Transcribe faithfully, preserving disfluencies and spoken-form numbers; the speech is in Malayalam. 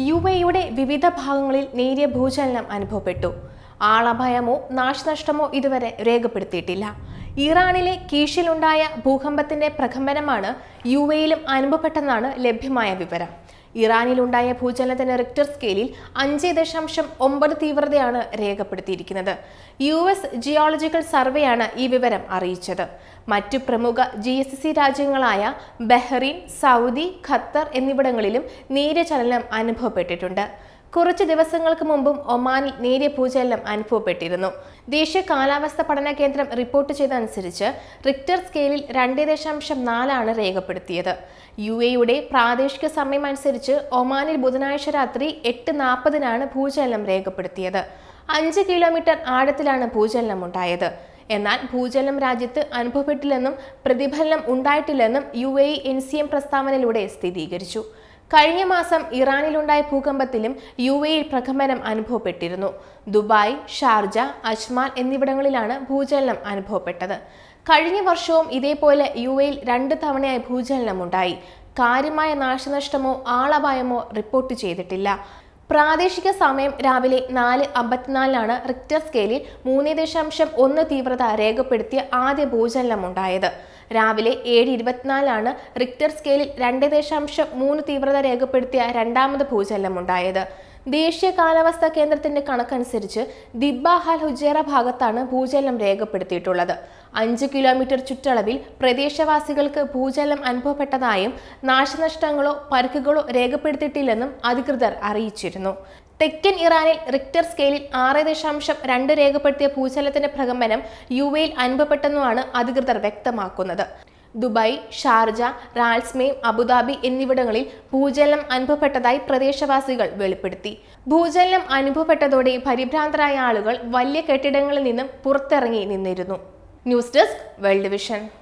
യു എയുടെ വിവിധ ഭാഗങ്ങളിൽ നേരിയ ഭൂചലനം അനുഭവപ്പെട്ടു. ആളപായമോ നാശനഷ്ടമോ ഇതുവരെ രേഖപ്പെടുത്തിയിട്ടില്ല. ഇറാനിലെ കീഷിലുണ്ടായ ഭൂകമ്പത്തിന്റെ പ്രകമ്പനമാണ് യു എയിലും അനുഭവപ്പെട്ടെന്നാണ് ലഭ്യമായ വിവരം. ഇറാനിലുണ്ടായ ഭൂചലനത്തിന്റെ റിക്ടർ സ്കെയിലിൽ അഞ്ച് ദശാംശം ഒമ്പത് തീവ്രതയാണ് രേഖപ്പെടുത്തിയിരിക്കുന്നത്. യു എസ് ജിയോളജിക്കൽ സർവേയാണ് ഈ വിവരം അറിയിച്ചത്. മറ്റു പ്രമുഖ ജി എസ് സി രാജ്യങ്ങളായ ബഹ്റൈൻ, സൗദി, ഖത്തർ എന്നിവിടങ്ങളിലും നേരിയ ചലനം അനുഭവപ്പെട്ടിട്ടുണ്ട്. കുറച്ച് ദിവസങ്ങൾക്ക് മുമ്പും ഒമാനിൽ നേരിയ ഭൂചലനം അനുഭവപ്പെട്ടിരുന്നു. ദേശീയ കാലാവസ്ഥ പഠന കേന്ദ്രം റിപ്പോർട്ട് ചെയ്തതനുസരിച്ച് റിക്ടർ സ്കെയിലിൽ രണ്ട് ദശാംശം നാലാണ് രേഖപ്പെടുത്തിയത്. യു എയുടെ പ്രാദേശിക സമയം അനുസരിച്ച് ഒമാനിൽ ബുധനാഴ്ച രാത്രി എട്ട് നാൽപ്പതിനാണ് ഭൂചലനം രേഖപ്പെടുത്തിയത്. അഞ്ച് കിലോമീറ്റർ ആഴത്തിലാണ് ഭൂചലനം ഉണ്ടായത്. എന്നാൽ ഭൂചലനം രാജ്യത്ത് അനുഭവപ്പെട്ടില്ലെന്നും പ്രതിഫലനം ഉണ്ടായിട്ടില്ലെന്നും U A N C M പ്രസ്താവനയിലൂടെ സ്ഥിരീകരിച്ചു. കഴിഞ്ഞ മാസം ഇറാനിലുണ്ടായ ഭൂകമ്പത്തിലും യു എയിൽ പ്രകമ്പനം അനുഭവപ്പെട്ടിരുന്നു. ദുബായ്, ഷാർജ, അജ്മാൻ എന്നിവിടങ്ങളിലാണ് ഭൂചലനം അനുഭവപ്പെട്ടത്. കഴിഞ്ഞ വർഷവും ഇതേപോലെ യു എയിൽ രണ്ട് തവണയായി ഭൂചലനം ഉണ്ടായി. കാര്യമായ നാശനഷ്ടമോ ആളപായമോ റിപ്പോർട്ട് ചെയ്തിട്ടില്ല. പ്രാദേശിക സമയം രാവിലെ നാല് അമ്പത്തിനാലിനാണ് റിക്ടർ സ്കെയിലിൽ മൂന്ന് ദശാംശം ഒന്ന് തീവ്രത രേഖപ്പെടുത്തിയ ആദ്യ ഭൂചലനം ഉണ്ടായത്. രാവിലെ ഏഴ് ഇരുപത്തിനാലിനാണ് റിക്ടർ സ്കെയിലിൽ രണ്ട് ദശാംശം മൂന്ന് തീവ്രത രേഖപ്പെടുത്തിയ രണ്ടാമത് ഭൂചലനം ഉണ്ടായത്. ദേശീയ കാലാവസ്ഥാ കേന്ദ്രത്തിന്റെ കണക്കനുസരിച്ച് ദിബ്ബ അൽ ഹുജൈറ ഭാഗത്താണ് ഭൂചലനം രേഖപ്പെടുത്തിയിട്ടുള്ളത്. അഞ്ച് കിലോമീറ്റർ ചുറ്റളവിൽ പ്രദേശവാസികൾക്ക് ഭൂചലനം അനുഭവപ്പെട്ടതായും നാശനഷ്ടങ്ങളോ പരിക്കുകളോ രേഖപ്പെടുത്തിയിട്ടില്ലെന്നും അധികൃതർ അറിയിച്ചിരുന്നു. തെക്കൻ ഇറാനിൽ റിക്ടർ സ്കെയിലിൽ ആറ് ദശാംശം രണ്ട് രേഖപ്പെടുത്തിയ ഭൂചലനത്തിന്റെ പ്രകമ്പനം യു എയിൽ അനുഭവപ്പെട്ടെന്നുമാണ് അധികൃതർ വ്യക്തമാക്കുന്നത്. ദുബായ്, ഷാർജ, റാൽസ്മേം, അബുദാബി എന്നിവിടങ്ങളിൽ ഭൂചലനം അനുഭവപ്പെട്ടതായി പ്രദേശവാസികൾ വെളിപ്പെടുത്തി. ഭൂചലനം അനുഭവപ്പെട്ടതോടെ പരിഭ്രാന്തരായ ആളുകൾ വലിയ കെട്ടിടങ്ങളിൽ നിന്നും പുറത്തിറങ്ങി നിന്നിരുന്നു. News desk, world vision.